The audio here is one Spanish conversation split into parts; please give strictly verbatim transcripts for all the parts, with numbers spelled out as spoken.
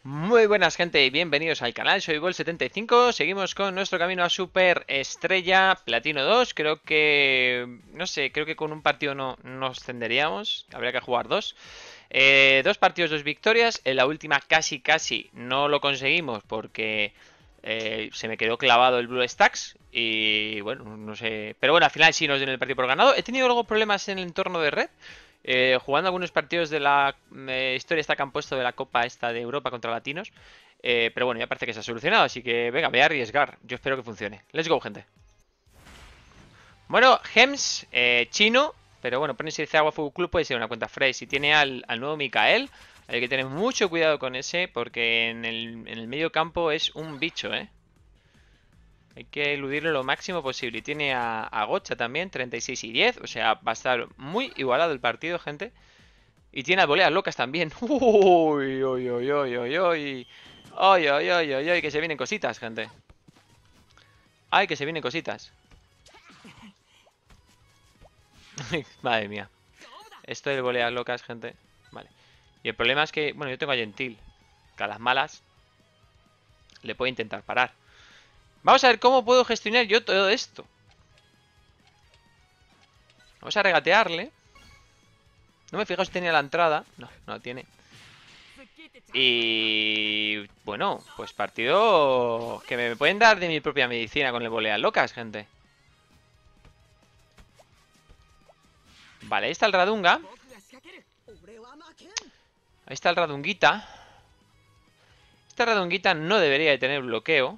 Muy buenas gente y bienvenidos al canal, soy Gol setenta y cinco. Seguimos con nuestro camino a Super Estrella Platino dos. Creo que, no sé, creo que con un partido no nos ascenderíamos. Habría que jugar dos. Eh, dos partidos, dos victorias. En la última casi casi no lo conseguimos porque eh, se me quedó clavado el Blue Stacks. Y bueno, no sé. Pero bueno, al final sí nos dieron el partido por ganado. He tenido luego problemas en el entorno de red. Eh, jugando algunos partidos de la eh, historia esta que han puesto de la Copa esta de Europa contra latinos. Eh, pero bueno, ya parece que se ha solucionado, así que venga, voy a arriesgar. Yo espero que funcione. Let's go, gente. Bueno, Hems, eh, chino, pero bueno, pone si dice Agua Fútbol Club, puede ser una cuenta Frey. Si tiene al, al nuevo Mikael, hay que tener mucho cuidado con ese, porque en el, en el medio campo es un bicho, ¿eh? Hay que eludirlo lo máximo posible. Y tiene a, a Gocha también, treinta y seis y diez. O sea, va a estar muy igualado el partido, gente. Y tiene voleas locas también. Uy, uy, uy, uy, uy, uy. Ay, ay, ay, ay, ay, que se vienen cositas, gente. Ay, que se vienen cositas. Madre mía. Esto de voleas locas, gente. Vale. Y el problema es que, bueno, yo tengo a Gentil. Que a las malas le puedo intentar parar. Vamos a ver cómo puedo gestionar yo todo esto. Vamos a regatearle. No me fijo si tenía la entrada. No, no la tiene. Y bueno, pues partido que me pueden dar de mi propia medicina con el voleas locas, gente. Vale, ahí está el Radunga. Ahí está el Radunguita. Esta Radunguita no debería de tener bloqueo.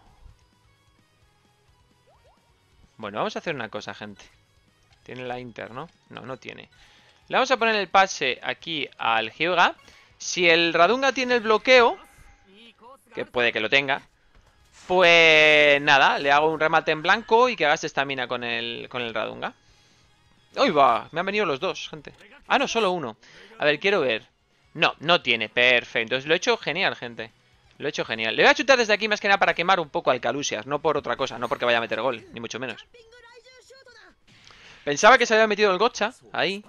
Bueno, vamos a hacer una cosa, gente. Tiene la Inter, ¿no? No, no tiene. Le vamos a poner el pase aquí al Hyuga. Si el Radunga tiene el bloqueo, que puede que lo tenga, pues nada, le hago un remate en blanco y que gaste estamina con el, con el Radunga. ¡Uy, va! Me han venido los dos, gente. Ah, no, solo uno. A ver, quiero ver. No, no tiene. Perfecto. Entonces lo he hecho genial, gente. Lo he hecho genial. Le voy a chutar desde aquí más que nada para quemar un poco al Calusias. No por otra cosa. No porque vaya a meter gol. Ni mucho menos. Pensaba que se había metido el Gotcha. Ahí.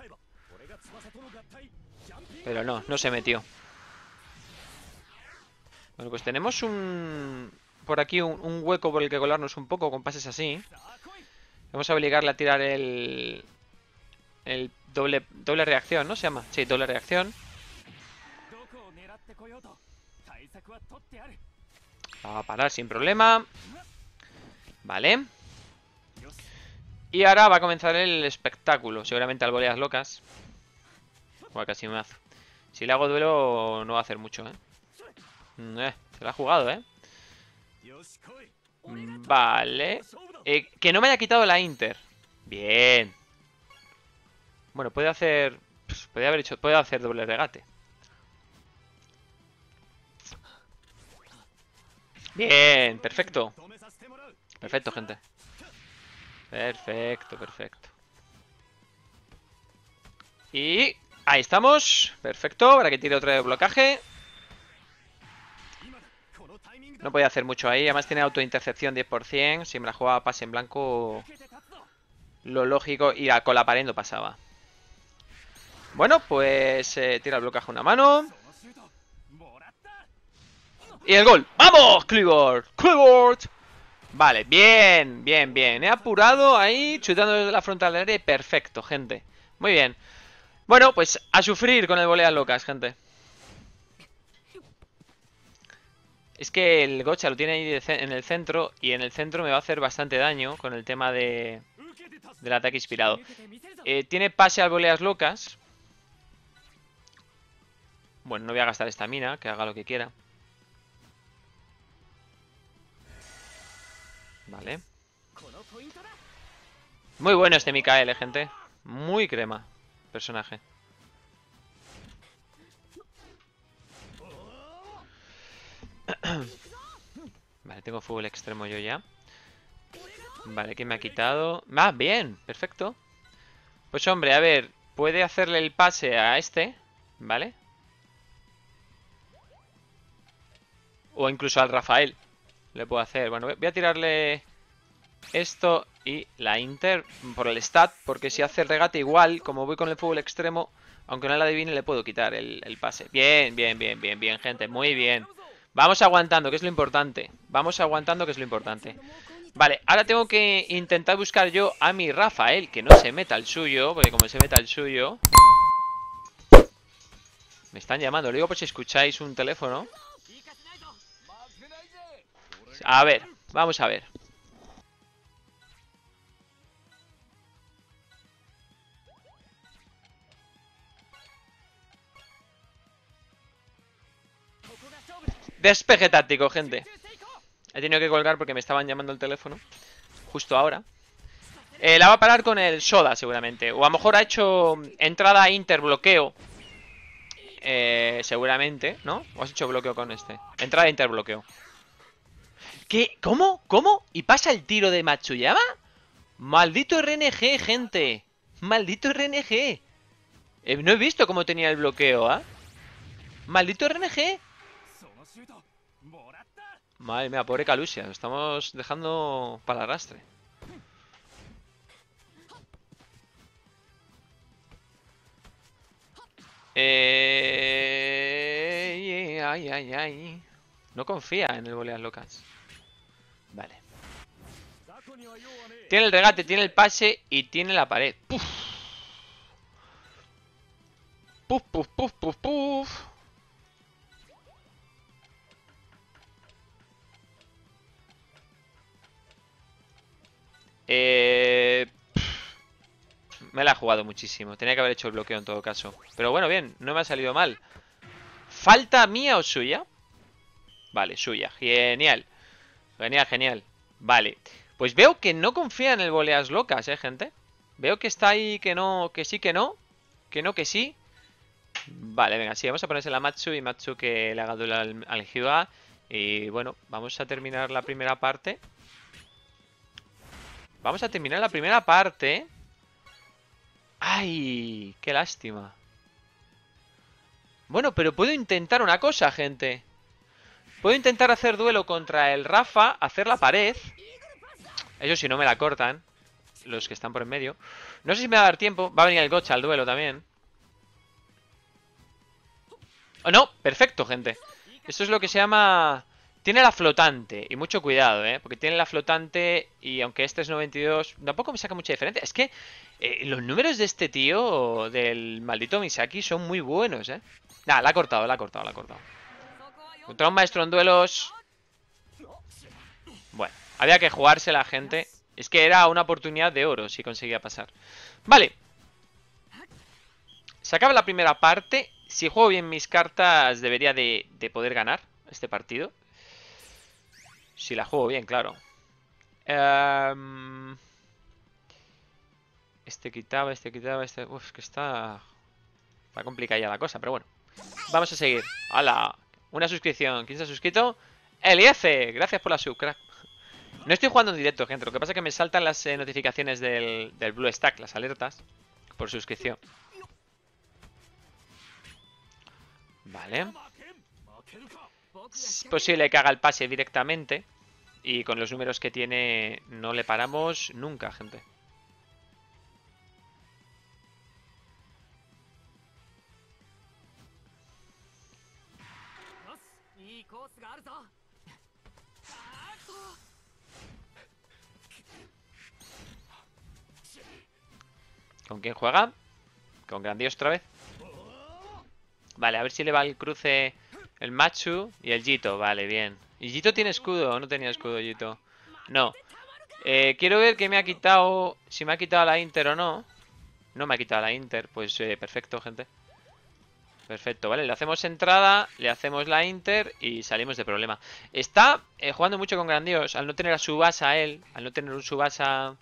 Pero no, no se metió. Bueno, pues tenemos un... Por aquí un, un hueco por el que colarnos un poco con pases así. Vamos a obligarle a tirar el... El doble, doble reacción, ¿no? Se llama. Sí, doble reacción. Va a parar sin problema. Vale. Y ahora va a comenzar el espectáculo. Seguramente al voleas locas. Bueno, casi me hace. Si le hago duelo no va a hacer mucho, ¿eh? eh se lo ha jugado, ¿eh? Vale. Eh, que no me haya quitado la Inter. Bien. Bueno, puede hacer... Puede haber hecho... Puede hacer doble regate. Bien, perfecto. Perfecto, gente. Perfecto, perfecto. Y ahí estamos. Perfecto, para que tire otro de blocaje. No podía hacer mucho ahí. Además tiene autointercepción diez por ciento. Si me la jugaba pase en blanco, lo lógico, y con la pared no pasaba. Bueno, pues eh, tira el blocaje una mano. Y el gol. ¡Vamos, Clifford! ¡Clifford! Vale, bien, bien, bien. He apurado ahí, chutando desde la frontal del área. Perfecto, gente. Muy bien. Bueno, pues a sufrir con el voleas locas, gente. Es que el Gotcha lo tiene ahí en el centro. Y en el centro me va a hacer bastante daño con el tema de del ataque inspirado. eh, Tiene pase al voleas locas. Bueno, no voy a gastar estamina, que haga lo que quiera. Vale. Muy bueno este Mikael, eh, gente. Muy crema personaje. Vale, tengo fútbol extremo yo ya. Vale, ¿qué me ha quitado? Ah, bien, perfecto. Pues hombre, a ver, puede hacerle el pase a este, ¿vale? O incluso al Rafael le puedo hacer. Bueno, voy a tirarle esto y la Inter por el stat, porque si hace el regate igual, como voy con el fútbol extremo, Aunque no la adivine, le puedo quitar el, el pase. Bien, bien, bien, bien, bien, gente. Muy bien. Vamos aguantando, que es lo importante. Vamos aguantando, que es lo importante. Vale, ahora tengo que intentar buscar yo a mi Rafael, que no se meta el suyo, porque como se meta el suyo... Me están llamando, lo digo por si escucháis un teléfono. A ver, vamos a ver. Despeje táctico, gente. He tenido que colgar porque me estaban llamando el teléfono justo ahora. eh, La va a parar con el Soda seguramente. O a lo mejor ha hecho entrada interbloqueo, eh, seguramente, ¿no? ¿O has hecho bloqueo con este? Entrada interbloqueo. ¿Qué? ¿Cómo? ¿Cómo? ¿Y pasa el tiro de Matsuyama? Maldito R N G, gente. Maldito R N G. eh, No he visto cómo tenía el bloqueo, ¿ah? ¿eh? Maldito R N G. Madre mía, pobre Calusia. Lo estamos dejando para el arrastre. Eh... Ay, ay, ay. No confía en el voleas locas. Vale. Tiene el regate, tiene el pase y tiene la pared. Puf. Puf, puf, puf, puf, puf. Eh... Me la ha jugado muchísimo. Tenía que haber hecho el bloqueo en todo caso. Pero bueno, bien, no me ha salido mal. ¿Falta mía o suya? Vale, suya. Genial. Genial, genial. Vale. Pues veo que no confía en el voleas locas, eh, gente. Veo que está ahí, que no, que sí, que no. Que no, que sí. Vale, venga, sí, vamos a ponerse la Matsu y Matsu que le haga duelo al, al Hyuga. Y bueno, vamos a terminar la primera parte. Vamos a terminar la primera parte. ¡Ay! ¡Qué lástima! Bueno, pero puedo intentar una cosa, gente. Puedo intentar hacer duelo contra el Rafa, hacer la pared. Eso si no me la cortan los que están por en medio. No sé si me va a dar tiempo. Va a venir el Gocha al duelo también. ¡Oh, no! Perfecto, gente. Esto es lo que se llama... Tiene la flotante. Y mucho cuidado, ¿eh? Porque tiene la flotante y aunque este es noventa y dos... Tampoco me saca mucha diferencia. Es que eh, los números de este tío, del maldito Misaki, son muy buenos, ¿eh? Nah, la ha cortado, la ha cortado, la ha cortado. Contra un maestro en duelos... Bueno, había que jugarse la gente. Es que era una oportunidad de oro si conseguía pasar. Vale. Se acaba la primera parte. Si juego bien mis cartas debería de, de poder ganar este partido. Si la juego bien, claro. Um, este quitaba, este quitaba, este... Uf, que está... Está complicada ya la cosa, pero bueno. Vamos a seguir. ¡Hala! Una suscripción. ¿Quién se ha suscrito? Eliezer. Gracias por la sub, crack. No estoy jugando en directo, gente. Lo que pasa es que me saltan las eh, notificaciones del, del Blue Stack, las alertas, por suscripción. Vale. Es posible que haga el pase directamente. Y con los números que tiene no le paramos nunca, gente. ¿Con quién juega? Con Grandioso otra vez. Vale, a ver si le va el cruce el Matsu y el Jito. Vale, bien. ¿Y Jito tiene escudo o no tenía escudo Jito? No. Eh, quiero ver qué me ha quitado. Si me ha quitado la Inter o no. No me ha quitado la Inter. Pues eh, perfecto, gente. Perfecto, vale. Le hacemos entrada, le hacemos la Inter y salimos de problema. Está eh, jugando mucho con Grandioso. Al no tener a Subasa él, al no tener un Subasa...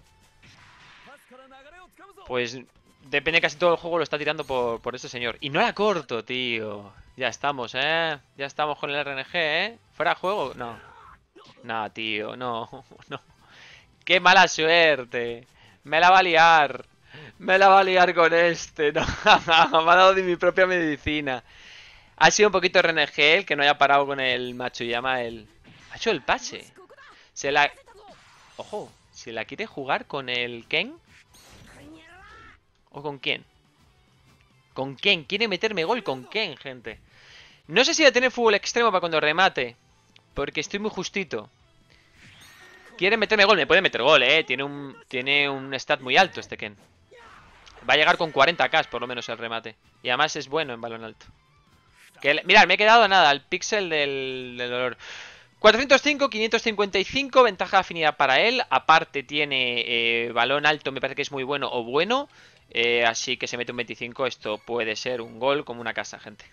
Pues depende, casi todo el juego lo está tirando por, por este señor. Y no la corto, tío. Ya estamos, ¿eh? Ya estamos con el R N G, ¿eh? ¿Fuera de juego? No. No, tío, no, no. ¡Qué mala suerte! Me la va a liar. Me la va a liar con este. No, me ha dado de mi propia medicina. Ha sido un poquito R N G el que no haya parado con el Matsuyama. El... Ha hecho el pase. Se la... Ojo, ¿se la quiere jugar con el Ken? ¿O con quién? Con Ken, quiere meterme gol con Ken, gente. No sé si va a tener fútbol extremo para cuando remate, porque estoy muy justito. Quiere meterme gol, me puede meter gol, eh. Tiene un, tiene un stat muy alto este Ken. Va a llegar con cuarenta k por lo menos el remate. Y además es bueno en balón alto. Que, mirad, me he quedado nada, al píxel del, del dolor. cuatrocientos cinco, quinientos cincuenta y cinco, ventaja de afinidad para él. Aparte tiene eh, balón alto, me parece que es muy bueno o bueno. Eh, así que se mete un veinticinco, esto puede ser un gol como una casa, gente.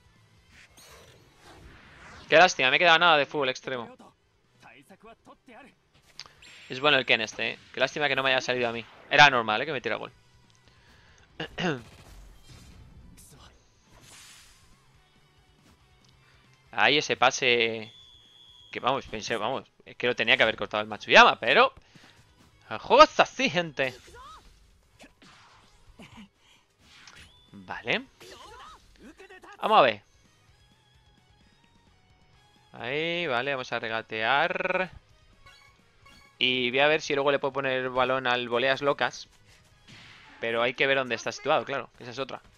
Qué lástima, me he quedado nada de fútbol extremo. Es bueno el Ken este, eh. Qué lástima que no me haya salido a mí. Era normal, eh, que me tira gol. Ahí ese pase... Que vamos, pensé, vamos, es que lo tenía que haber cortado el Matsuyama, pero... El juego está así, gente. Vale. Vamos a ver. Ahí, vale, vamos a regatear. Y voy a ver si luego le puedo poner el balón al voleas locas. Pero hay que ver dónde está situado, claro, que esa es otra.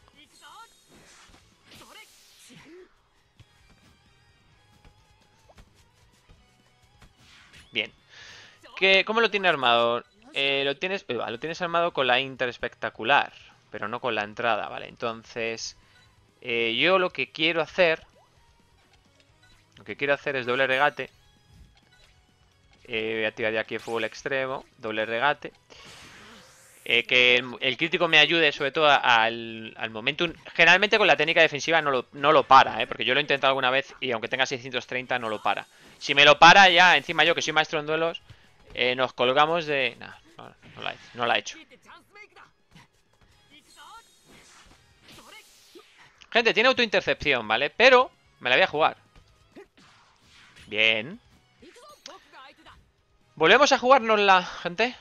Bien. ¿Qué, ¿Cómo lo tiene armado? Eh, lo tienes, eh, lo tienes armado con la Inter espectacular, pero no con la entrada, ¿vale? Entonces, eh, yo lo que quiero hacer... Lo que quiero hacer es doble regate. Eh, voy a tirar de aquí el fútbol extremo, doble regate. Eh, que el, el crítico me ayude sobre todo a, al, al momentum. Generalmente con la técnica defensiva no lo, no lo para, ¿eh? Porque yo lo he intentado alguna vez y aunque tenga seiscientos treinta no lo para. Si me lo para ya, encima yo que soy maestro en duelos, eh, nos colgamos de... Nah, no, no, la he, no la he hecho. Gente, tiene autointercepción, ¿vale? Pero me la voy a jugar. Bien. ¿Volvemos a jugárnosla, gente?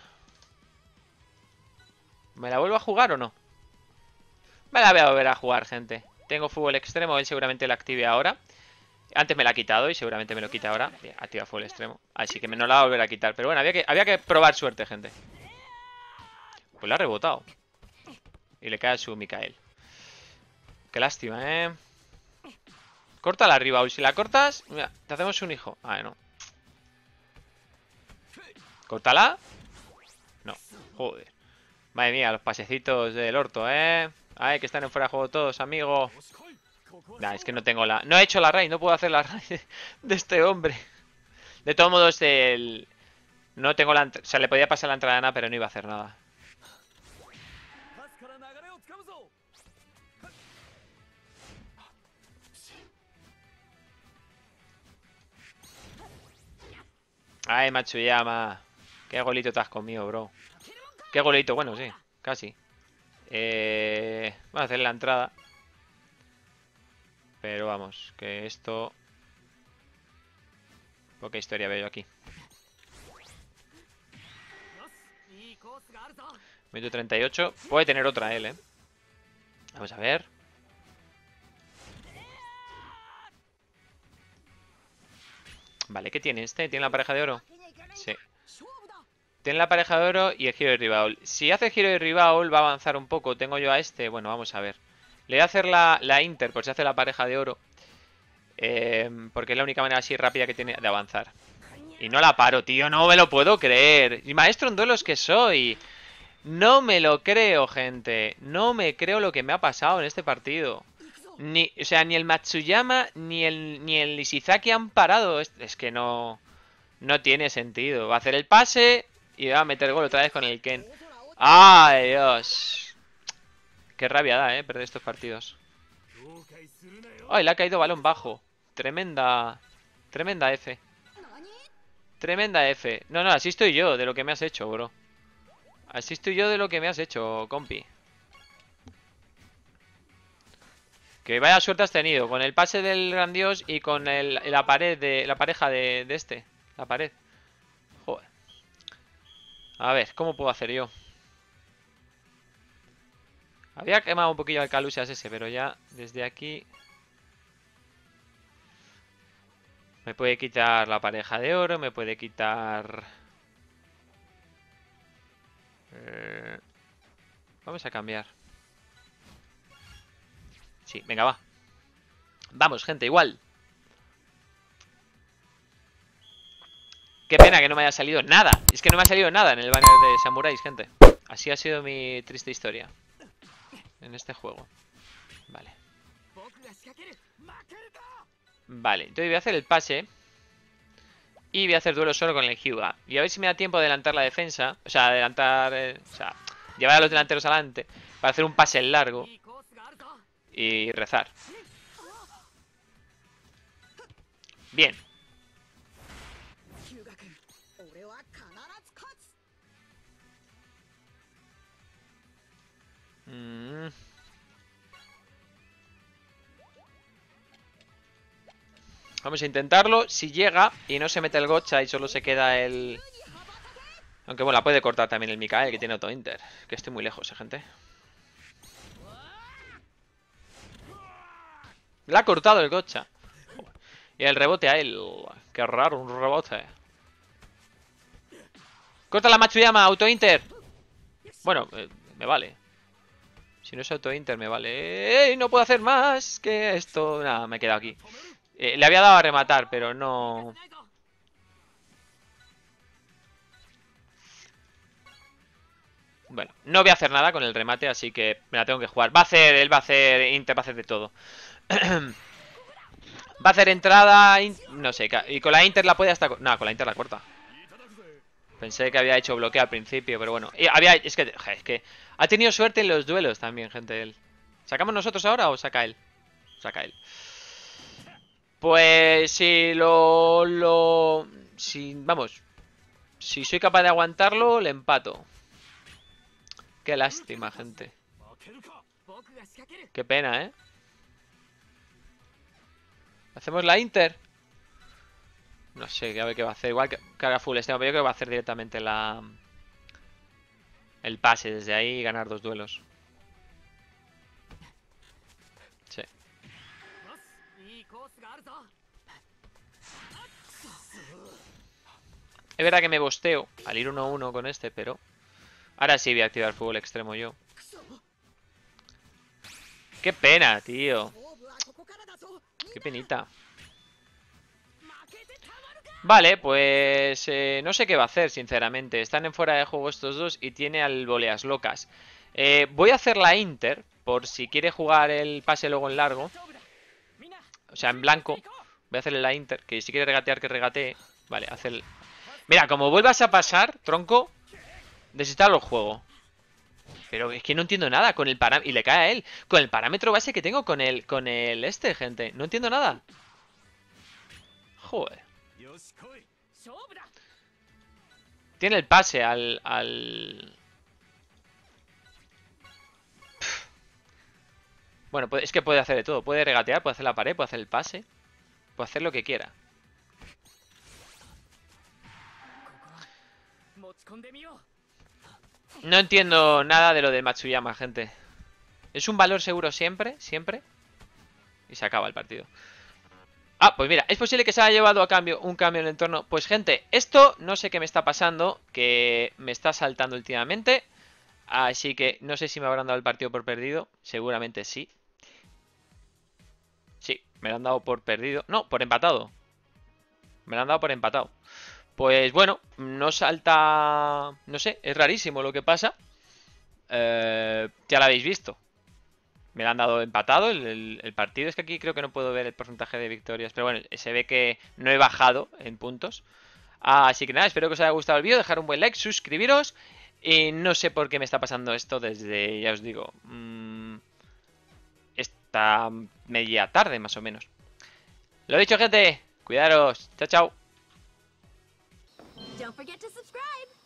¿Me la vuelvo a jugar o no? Me la voy a volver a jugar, gente. Tengo fútbol extremo, él seguramente la active ahora. Antes me la ha quitado y seguramente me lo quita ahora. Bien, activa fútbol extremo. Así que me no la va a volver a quitar. Pero bueno, había que, había que probar suerte, gente. Pues la ha rebotado. Y le cae a su Mikael. Qué lástima, ¿eh? Córtala arriba, Ul. Si la cortas, mira, te hacemos un hijo. Ah, no. ¿Córtala? No. Joder. Madre mía, los pasecitos del orto, ¿eh? Ay, que están en fuera de juego todos, amigo. Nah, es que no tengo la... No he hecho la raid, no puedo hacer la raid de este hombre. De todos modos, el... No tengo la... O sea, le podía pasar la entrada a Ana, pero no iba a hacer nada. Ay, Matsuyama. Qué golito te has comido, bro. Qué golito, bueno, sí, casi. Eh... Vamos a hacer la entrada. Pero vamos, que esto... Poca historia veo yo aquí. Minuto treinta y ocho. Puede tener otra él, eh. Vamos a ver. Vale, ¿qué tiene este? ¿Tiene la pareja de oro? Sí. Tiene la pareja de oro y el giro de rival. Si hace giro de rival va a avanzar un poco. Tengo yo a este. Bueno, vamos a ver. Le voy a hacer la, la Inter por si hace la pareja de oro. Eh, porque es la única manera así rápida que tiene de avanzar. Y no la paro, tío. No me lo puedo creer. Y maestro en duelos que soy. No me lo creo, gente. No me creo lo que me ha pasado en este partido. Ni, o sea, ni el Matsuyama ni el, ni el Ishizaki han parado. Es, es que no... No tiene sentido. Va a hacer el pase y va a meter gol otra vez con el Ken. ¡Ay, Dios! Qué rabia da, eh, perder estos partidos. ¡Ay, le ha caído balón bajo! Tremenda... Tremenda F. Tremenda F. No, no, así estoy yo de lo que me has hecho, bro. Así estoy yo de lo que me has hecho, compi. Que vaya suerte has tenido. Con el pase del gran dios y con el, la pared de... La pareja de, de este. La pared. Joder. A ver, ¿cómo puedo hacer yo? Había quemado un poquillo al Calusias ese, pero ya desde aquí... Me puede quitar la pareja de oro, me puede quitar... Eh... Vamos a cambiar. Sí, venga, va. Vamos, gente, igual. Qué pena que no me haya salido nada. Es que no me ha salido nada en el banner de Samuráis, gente. Así ha sido mi triste historia en este juego. Vale. Vale, entonces voy a hacer el pase. Y voy a hacer duelo solo con el Hyuga. Y a ver si me da tiempo de adelantar la defensa. O sea, adelantar... Eh, o sea, llevar a los delanteros adelante. Para hacer un pase largo. Y rezar. Bien. Mm. Vamos a intentarlo. Si llega y no se mete el Gotcha y solo se queda el... Aunque bueno, la puede cortar también el Mikael, que tiene auto inter. Que estoy muy lejos, eh, gente. Le ha cortado el Gotcha. Y el rebote a él. Qué raro, un rebote. Corta la Matsuyama, auto inter. Bueno, eh, me vale. Si no es auto inter, me vale. ¡Ey! No puedo hacer más que esto. Nada, me he quedado aquí. Eh, le había dado a rematar, pero no... Bueno, no voy a hacer nada con el remate, así que me la tengo que jugar. Va a hacer, él va a hacer inter, va a hacer de todo. Va a hacer entrada, in... no sé, y con la inter la puede hasta... No, con la inter la corta. Pensé que había hecho bloqueo al principio, pero bueno. Y había... Es que, es que ha tenido suerte en los duelos también, gente, él. ¿Sacamos nosotros ahora o saca él? Saca él. Pues si lo... lo... Si... Vamos. Si soy capaz de aguantarlo, le empato. Qué lástima, gente. Qué pena, ¿eh? ¿Hacemos la Inter? No sé, a ver qué va a hacer. Igual que carga full este, pero yo creo que va a hacer directamente la... El pase desde ahí y ganar dos duelos. Sí. Es verdad que me bosteo al ir uno a uno con este, pero... Ahora sí voy a activar fútbol extremo yo. Qué pena, tío. Qué penita. Vale, pues eh, no sé qué va a hacer, sinceramente. Están en fuera de juego estos dos y tiene al voleas locas. Eh, voy a hacer la Inter, por si quiere jugar el pase luego en largo. O sea, en blanco. Voy a hacerle la Inter, que si quiere regatear, que regatee. Vale, hace el... Mira, como vuelvas a pasar, tronco, desinstalo el juego. Pero es que no entiendo nada con el parámetro... Y le cae a él. Con el parámetro base que tengo con el, con el este, gente. No entiendo nada. Joder. Tiene el pase al... al... Bueno, es que puede hacer de todo. Puede regatear, puede hacer la pared, puede hacer el pase. Puede hacer lo que quiera. No entiendo nada de lo de Matsuyama, gente. Es un valor seguro siempre, siempre. Y se acaba el partido. Ah, pues mira, es posible que se haya llevado a cambio un cambio en el entorno. Pues gente, esto no sé qué me está pasando, que me está saltando últimamente. Así que no sé si me habrán dado el partido por perdido. Seguramente sí. Sí, me lo han dado por perdido. No, por empatado. Me lo han dado por empatado. Pues bueno, no salta... No sé, es rarísimo lo que pasa. Eh, ya lo habéis visto. Me lo han dado empatado el, el, el partido. Es que aquí creo que no puedo ver el porcentaje de victorias. Pero bueno, se ve que no he bajado en puntos. Así que nada, espero que os haya gustado el vídeo. Dejar un buen like, suscribiros. Y no sé por qué me está pasando esto desde, ya os digo, mmm, esta media tarde más o menos. Lo dicho, gente. Cuidaros. Chao, chao. Don't forget to subscribe!